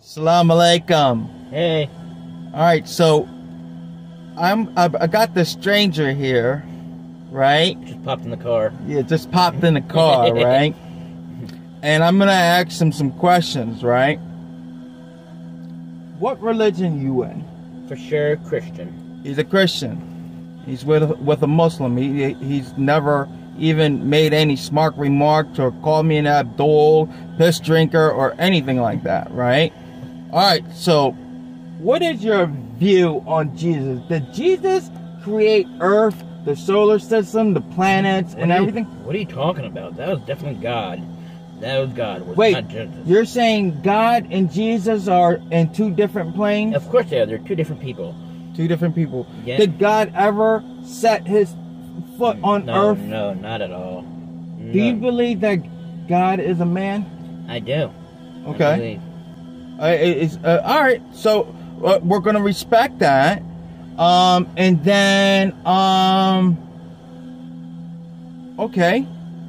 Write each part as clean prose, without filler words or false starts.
Salam alaikum. Hey. All right, so I got this stranger here, right? Just popped in the car. Yeah, just popped in the car, right? And I'm gonna ask him some questions, right? What religion you in? For sure, Christian. He's a Christian. He's with a Muslim. He's never even made any smart remarks or called me an Abdul, piss drinker, or anything like that, right? All right, so what is your view on Jesus? Did Jesus create Earth, the solar system, the planets, and everything? What are you talking about? That was definitely God. That was God. Wait, not Jesus. You're saying God and Jesus are in two different planes? Of course they are. They're two different people. Two different people. Yeah. Did God ever set his foot on Earth? No, not at all. Do you believe that God is a man? I do. Okay. All right, so we're going to respect that. And then, okay.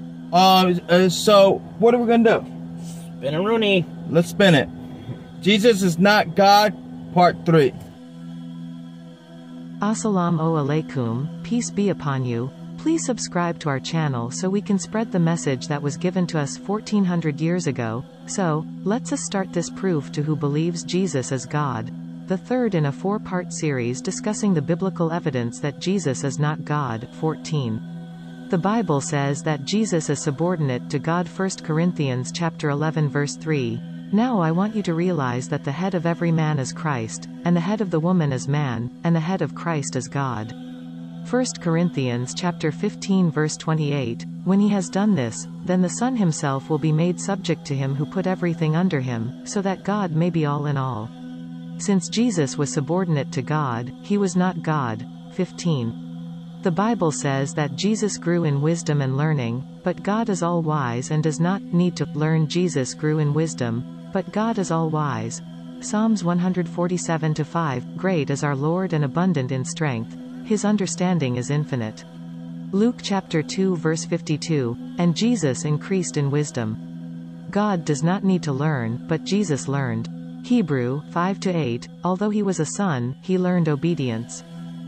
So what are we going to do? Spin a Rooney. Let's spin it. Jesus is not God, part 3. Assalamu alaikum, peace be upon you. Please subscribe to our channel so we can spread the message that was given to us 1400 years ago. So, let's start this proof to who believes Jesus is God. The third in a 4-part series discussing the biblical evidence that Jesus is not God. 14. The Bible says that Jesus is subordinate to God. 1 Corinthians chapter 11 verse 3. Now I want you to realize that the head of every man is Christ, and the head of the woman is man, and the head of Christ is God. 1 Corinthians chapter 15 verse 28, when he has done this, then the Son himself will be made subject to him who put everything under him, so that God may be all in all. Since Jesus was subordinate to God, he was not God. 15. The Bible says that Jesus grew in wisdom and learning, but God is all wise and does not need to learn. Jesus grew in wisdom, but God is all wise. Psalms 147-5, great is our Lord and abundant in strength. His understanding is infinite. Luke chapter 2 verse 52, and Jesus increased in wisdom. God does not need to learn, but Jesus learned. Hebrew 5-8, although he was a son, he learned obedience.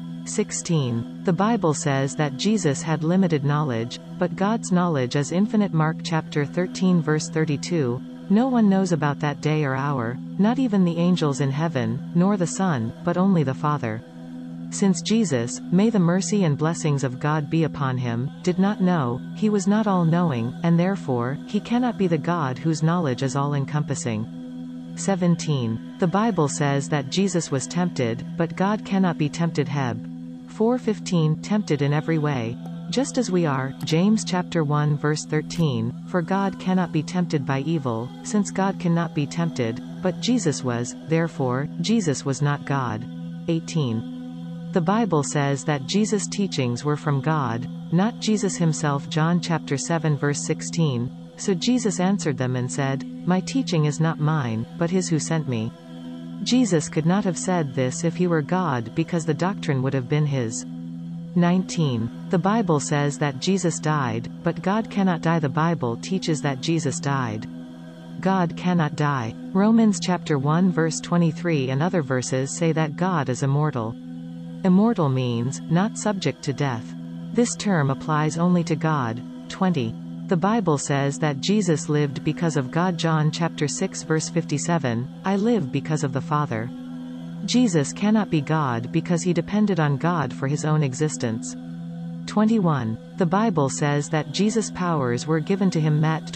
16. The Bible says that Jesus had limited knowledge, but God's knowledge is infinite. Mark chapter 13 verse 32, no one knows about that day or hour, not even the angels in heaven, nor the Son, but only the Father. Since Jesus, may the mercy and blessings of God be upon him, did not know, he was not all-knowing, and therefore, he cannot be the God whose knowledge is all-encompassing. 17. The Bible says that Jesus was tempted, but God cannot be tempted. Heb. 4:15, tempted in every way, just as we are. James chapter 1 verse 13, for God cannot be tempted by evil, since God cannot be tempted, but Jesus was, therefore, Jesus was not God. 18. The Bible says that Jesus' teachings were from God, not Jesus himself. John chapter 7 verse 16, so Jesus answered them and said, my teaching is not mine, but his who sent me. Jesus could not have said this if he were God, because the doctrine would have been his. 19. The Bible says that Jesus died, but God cannot die. The Bible teaches that Jesus died. God cannot die. Romans chapter 1 verse 23 and other verses say that God is immortal. Immortal means, not subject to death. This term applies only to God. 20. The Bible says that Jesus lived because of God. John chapter 6 verse 57, I live because of the Father. Jesus cannot be God because he depended on God for his own existence. 21. The Bible says that Jesus' powers were given to him. Matt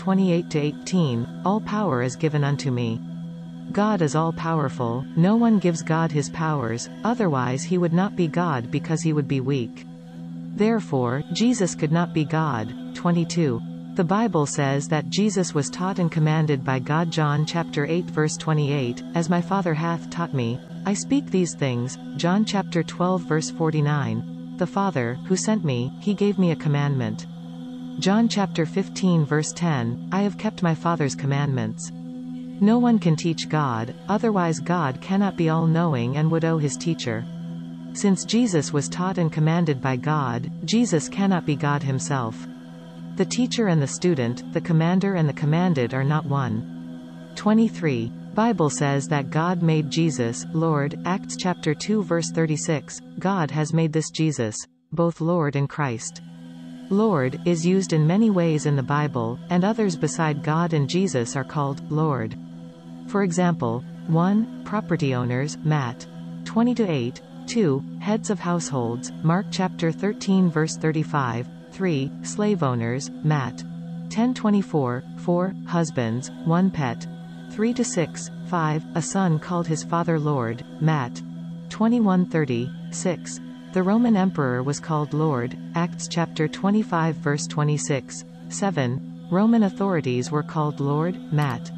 28-18, all power is given unto me. God is all-powerful, no one gives God his powers, otherwise he would not be God because he would be weak. Therefore, Jesus could not be God. 22. The Bible says that Jesus was taught and commanded by God. John chapter 8 verse 28, as my Father hath taught me, I speak these things. John chapter 12 verse 49, the Father, who sent me, he gave me a commandment. John chapter 15 verse 10, I have kept my Father's commandments. No one can teach God, otherwise God cannot be all-knowing and would owe his teacher. Since Jesus was taught and commanded by God, Jesus cannot be God himself. The teacher and the student, the commander and the commanded are not one. 23. Bible says that God made Jesus, Lord, Acts chapter 2 verse 36, God has made this Jesus, both Lord and Christ. Lord is used in many ways in the Bible, and others beside God and Jesus are called Lord. For example, 1. Property owners, Matt. 20-8. 2. Heads of households, Mark chapter 13 verse 35. 3. Slave owners, Matt. 10:24. 4. Husbands, 1 pet. 3-6. 5. A son called his father Lord, Matt. 21:30. 6. The Roman emperor was called Lord, Acts chapter 25 verse 26. 7. Roman authorities were called Lord, Matt.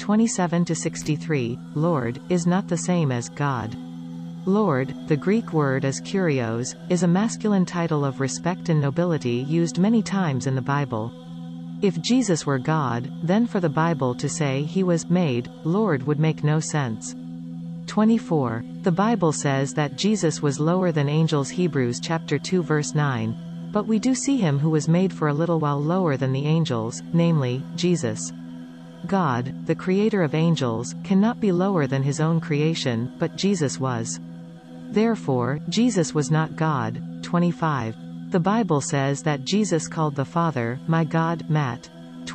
27-63. Lord is not the same as God. Lord, the Greek word is kurios, is a masculine title of respect and nobility used many times in the Bible. If Jesus were God, then for the Bible to say he was made Lord would make no sense. 24. The Bible says that Jesus was lower than angels, Hebrews chapter 2 verse 9. But we do see him who was made for a little while lower than the angels, namely, Jesus. God, the creator of angels, cannot be lower than his own creation, but Jesus was. Therefore, Jesus was not God. 25. The Bible says that Jesus called the Father, my God, Matt.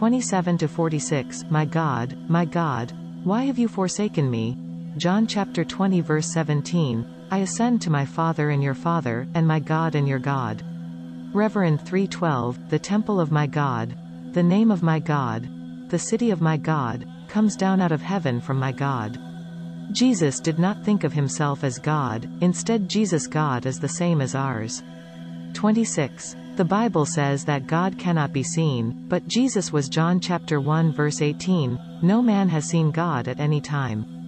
27-46, my God, why have you forsaken me? John chapter 20 verse 17, I ascend to my Father and your Father, and my God and your God. Reverend 3:12, the temple of my God, the name of my God, the city of my God, comes down out of heaven from my God. Jesus did not think of himself as God, instead Jesus' God is the same as ours. 26. The Bible says that God cannot be seen, but Jesus was. John chapter 1 verse 18, no man has seen God at any time.